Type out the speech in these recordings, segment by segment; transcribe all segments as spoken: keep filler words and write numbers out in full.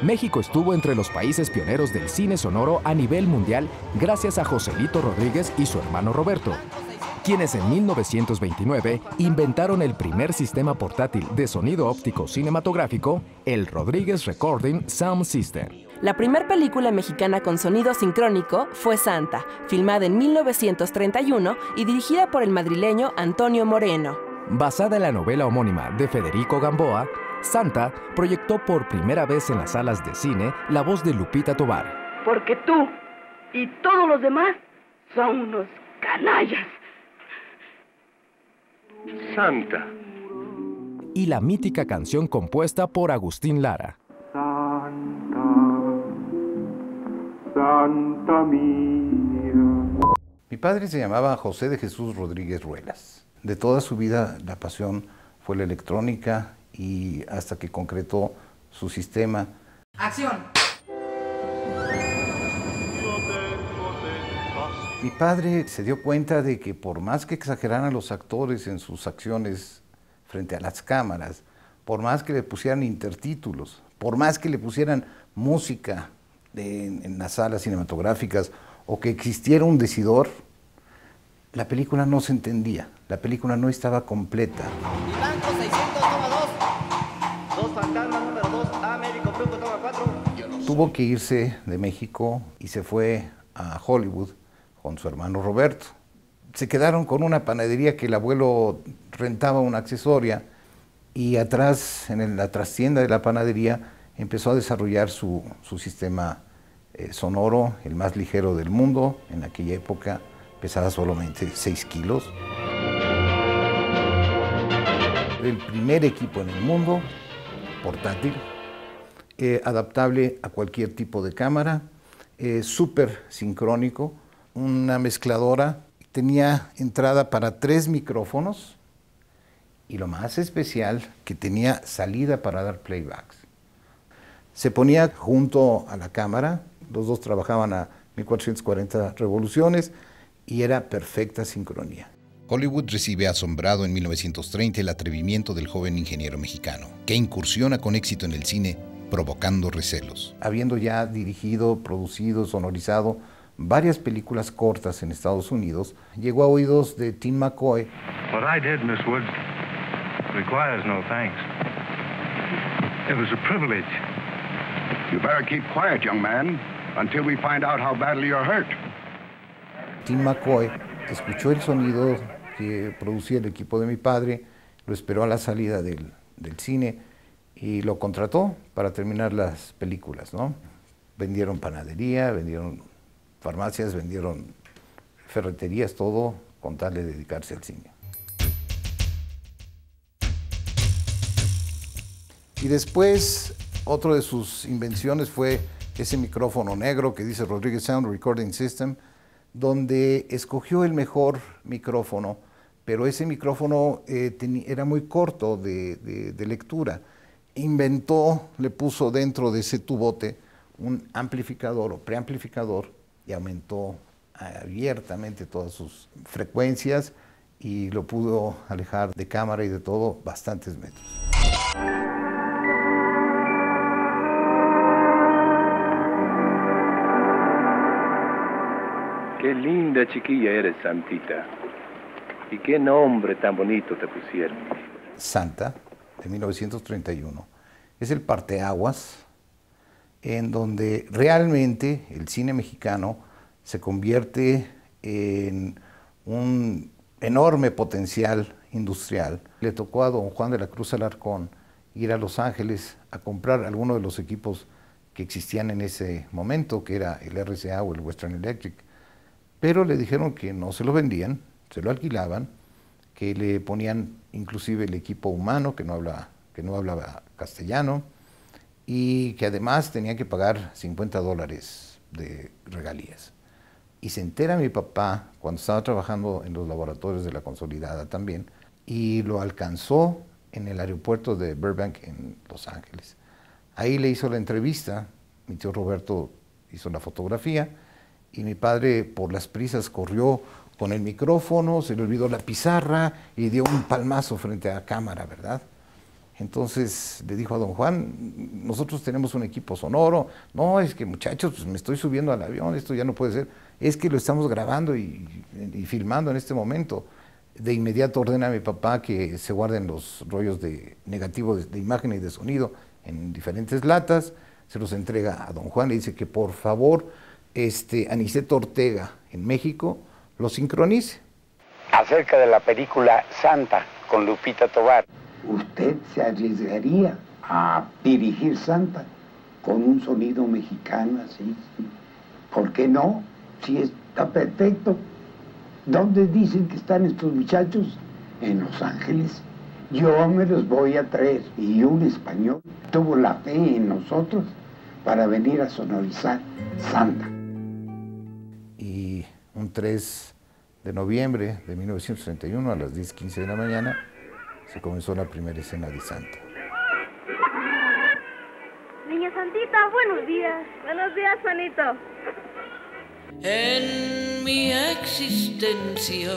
México estuvo entre los países pioneros del cine sonoro a nivel mundial gracias a Joselito Rodríguez y su hermano Roberto, quienes en mil novecientos veintinueve inventaron el primer sistema portátil de sonido óptico cinematográfico, el Rodríguez Recording Sound System. La primera película mexicana con sonido sincrónico fue Santa, filmada en mil novecientos treinta y uno y dirigida por el madrileño Antonio Moreno. Basada en la novela homónima de Federico Gamboa, Santa proyectó por primera vez en las salas de cine la voz de Lupita Tovar. Porque tú y todos los demás son unos canallas. Santa. Y la mítica canción compuesta por Agustín Lara. Santa, Santa mía. Mi padre se llamaba José de Jesús Rodríguez Ruelas. De toda su vida la pasión fue la electrónica y hasta que concretó su sistema. ¡Acción! Mi padre se dio cuenta de que por más que exageraran los actores en sus acciones frente a las cámaras, por más que le pusieran intertítulos, por más que le pusieran música de, en, en las salas cinematográficas o que existiera un decidor, la película no se entendía, la película no estaba completa. Blanco seiscientos, toma dos. Dos fantasmas, número dos. Américo Bruco, toma cuatro. Tuvo que irse de México y se fue a Hollywood con su hermano Roberto. Se quedaron con una panadería que el abuelo rentaba una accesoria y atrás, en la trastienda de la panadería, empezó a desarrollar su, su sistema eh, sonoro, el más ligero del mundo. En aquella época pesaba solamente seis kilos. El primer equipo en el mundo, portátil, eh, adaptable a cualquier tipo de cámara, eh, súper sincrónico, una mezcladora, tenía entrada para tres micrófonos y lo más especial, que tenía salida para dar playbacks. Se ponía junto a la cámara, los dos trabajaban a mil cuatrocientas cuarenta revoluciones y era perfecta sincronía. Hollywood recibe asombrado en mil novecientos treinta el atrevimiento del joven ingeniero mexicano, que incursiona con éxito en el cine, provocando recelos. Habiendo ya dirigido, producido, sonorizado varias películas cortas en Estados Unidos, llegó a oídos de Tim McCoy. What I did, Miss Woods, requires no thanks. It was a privilege. You better keep quiet, young man, until we find out how badly you're hurt. Tim McCoy escuchó el sonido que producía el equipo de mi padre, lo esperó a la salida del, del cine y lo contrató para terminar las películas, ¿no? Vendieron panadería, vendieron farmacias, vendieron ferreterías, todo con tal de dedicarse al cine. Y después, otra de sus invenciones fue ese micrófono negro que dice Rodríguez Sound Recording System, donde escogió el mejor micrófono, pero ese micrófono eh, era muy corto de, de, de lectura. Inventó, le puso dentro de ese tubote un amplificador o preamplificador y aumentó abiertamente todas sus frecuencias y lo pudo alejar de cámara y de todo bastantes metros. Qué linda chiquilla eres, Santita. Y qué nombre tan bonito te pusieron. Santa, de mil novecientos treinta y uno, es el parteaguas en donde realmente el cine mexicano se convierte en un enorme potencial industrial. Le tocó a don Juan de la Cruz Alarcón ir a Los Ángeles a comprar algunos de los equipos que existían en ese momento, que era el R C A o el Western Electric, pero le dijeron que no se lo vendían, se lo alquilaban, que le ponían inclusive el equipo humano, que no hablaba, que no hablaba castellano, y que además tenía que pagar cincuenta dólares de regalías. Y se entera mi papá cuando estaba trabajando en los laboratorios de la Consolidada también, y lo alcanzó en el aeropuerto de Burbank en Los Ángeles. Ahí le hizo la entrevista, mi tío Roberto hizo la fotografía, y mi padre por las prisas corrió con el micrófono, se le olvidó la pizarra y dio un palmazo frente a la cámara, ¿verdad? Entonces le dijo a don Juan, nosotros tenemos un equipo sonoro. No, es que muchachos, pues me estoy subiendo al avión, esto ya no puede ser. Es que lo estamos grabando y, y filmando en este momento. De inmediato ordena a mi papá que se guarden los rollos de negativos de, de imagen y de sonido en diferentes latas, se los entrega a don Juan, le dice que por favor este, Aniceto Ortega en México lo sincronice. Acerca de la película Santa con Lupita Tovar. ¿Usted se arriesgaría a dirigir Santa con un sonido mexicano así? ¿Por qué no? Si está perfecto. ¿Dónde dicen que están estos muchachos? En Los Ángeles. Yo me los voy a traer. Y un español tuvo la fe en nosotros para venir a sonorizar Santa. Y un tres de noviembre de mil novecientos treinta y uno a las diez quince de la mañana se comenzó la primera escena de Santa. Niña Santita, buenos días. Buenos días, Juanito. En mi existencia,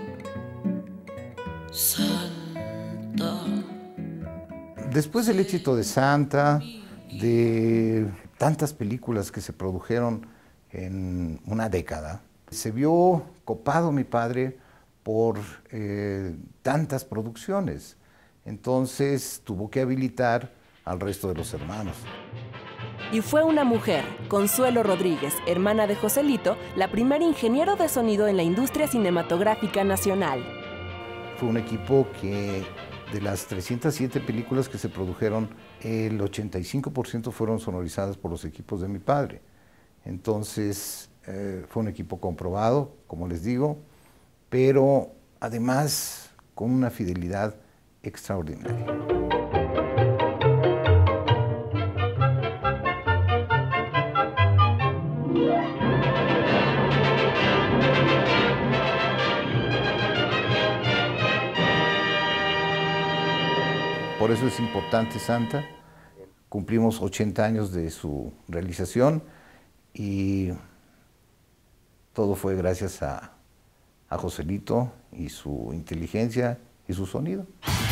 Santa. Después del éxito de Santa, de tantas películas que se produjeron en una década, se vio copado mi padre por eh, tantas producciones. Entonces tuvo que habilitar al resto de los hermanos. Y fue una mujer, Consuelo Rodríguez, hermana de Joselito, la primera ingeniero de sonido en la industria cinematográfica nacional. Fue un equipo que de las trescientas siete películas que se produjeron, el ochenta y cinco por ciento fueron sonorizadas por los equipos de mi padre. Entonces eh, fue un equipo comprobado, como les digo, pero además con una fidelidad extraordinaria. Por eso es importante Santa. Cumplimos ochenta años de su realización y todo fue gracias a, a Joselito y su inteligencia y su sonido.